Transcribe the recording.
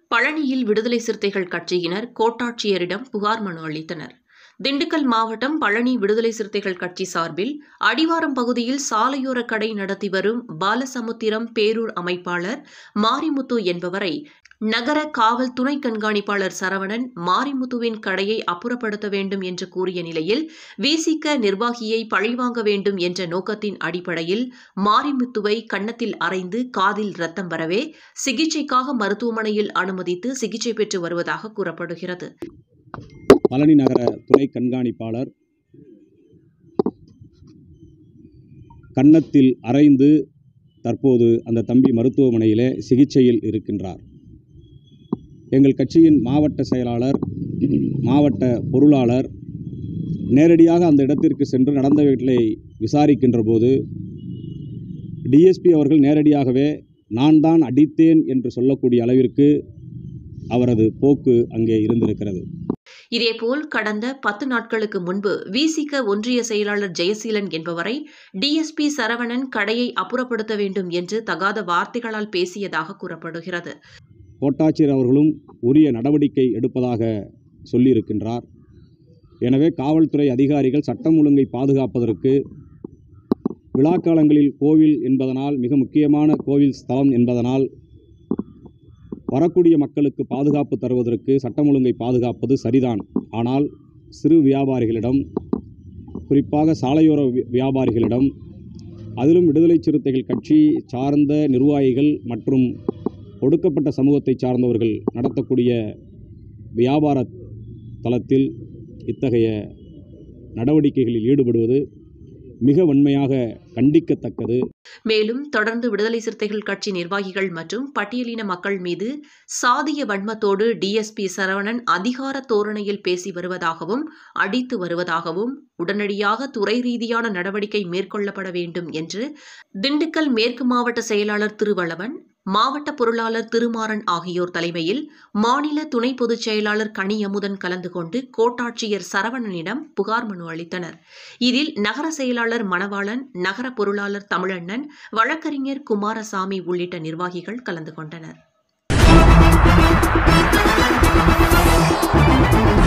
பழனியில் விடுதலை சிறுத்தைகள் கட்சியினர் கோட்டாட்சியரிடம் புகார் மனு அளித்தனர். திண்டுக்கல் மாவட்டம் பழனி விடுதலை சிறுத்தைகள் கட்சி சார்பில் அடிவாரம் பகுதியில் சாலையோர கடை நடத்தி வரும் பாலசமுத்திரம் பேரூர் அமைப்பாளர் மாரிமுத்து என்பவரை நகர காவல் துணை கண்காணிப்பாளர் சரவணன் மாரிமுத்துவின் கடையை அப்புறப்படுத்த வேண்டும் என்று கூறிய நிலையில் விசிக நிர்வாகியை பழிவாங்க வேண்டும் என்ற நோக்கத்தின் அடிப்படையில் மாரிமுத்துவை கன்னத்தில் அறைந்து காதில் ரத்தம் வரவே சிகிச்சைக்காக மருத்துவமனையில் அனுமதித்து சிகிச்சை பெற்று வருவதாக கூறப்படுகிறது. பழனி நகர துணை கண்காணிப்பாளர் கன்னத்தில் அறைந்து தற்போது அந்த தம்பி மருத்துவமனையிலே சிகிச்சையில் இருக்கின்றார். எங்கள் கட்சியின் மாவட்ட செயலாளர், மாவட்ட பொருளாளர் நேரடியாக அந்த இடத்திற்கு சென்று நடந்தவற்றை விசாரிக்கின்ற போது டிஎஸ்பி அவர்கள் நேரடியாகவே நான் தான் அடித்தேன் என்று சொல்லக்கூடிய அளவிற்கு அவரது போக்கு அங்கே இருந்திருக்கிறது. இதேபோல் கடந்த 10 நாட்களுக்கு முன்பு விசிக ஒன்றிய செயலாளர் ஜெயசீலன் என்பவரை டிஎஸ்பி சரவணன் கடையை அப்புறப்படுத்த வேண்டும் என்று தகாத வார்த்தைகளால் பேசியதாக கூறப்படுகிறது. கோட்டாட்சியர் அவர்களும் உரிய நடவடிக்கை எடுப்பதாக சொல்லியிருக்கின்றார். எனவே காவல்துறை அதிகாரிகள் சட்டம் ஒழுங்கை பாதுகாப்பதற்கு விழாக்காலங்களில் கோவில் என்பதனால், மிக முக்கியமான கோவில் ஸ்தலம் என்பதனால் வரக்கூடிய மக்களுக்கு பாதுகாப்பு தருவதற்கு சட்டம் ஒழுங்கை பாதுகாப்பது சரிதான். ஆனால் சிறு வியாபாரிகளிடம், குறிப்பாக சாலையோர வியாபாரிகளிடம், அதிலும் விடுதலை சிறுத்தைகள் கட்சி சார்ந்த நிர்வாகிகள் மற்றும் ஒடுக்கப்பட்ட சமூகத்தை சார்ந்தவர்கள் நடத்தக்கூடிய வியாபார தளத்தில் இத்தகைய நடவடிக்கைகளில் ஈடுபடுவது மிக வன்மையாக கண்டிக்கத்தக்கது. மேலும் தொடர்ந்து விடுதலை சிறுத்தைகள் கட்சி நிர்வாகிகள் மற்றும் பட்டியலின மக்கள் மீது சாதிய வன்மத்தோடு டிஎஸ்பி சரவணன் அதிகார தோரணையில் பேசி வருவதாகவும் அடித்து வருவதாகவும் உடனடியாக துறை ரீதியான நடவடிக்கை மேற்கொள்ளப்பட வேண்டும் என்று திண்டுக்கல் மேற்கு மாவட்ட செயலாளர் திருவளவன், மாவட்ட பொருளாளர் திருமாறன் ஆகியோர் தலைமையில் மாநில துணை பொதுச் செயலாளர் கனியமுதன் கலந்து கொண்டு கோட்டாட்சியர் சரவணனிடம் புகார் மனு அளித்தனர். இதில் நகர செயலாளர் மணவாளன், நகர பொருளாளர் தமிழண்ணன், வழக்கறிஞர் குமாரசாமி உள்ளிட்ட நிர்வாகிகள் கலந்து கொண்டனர்.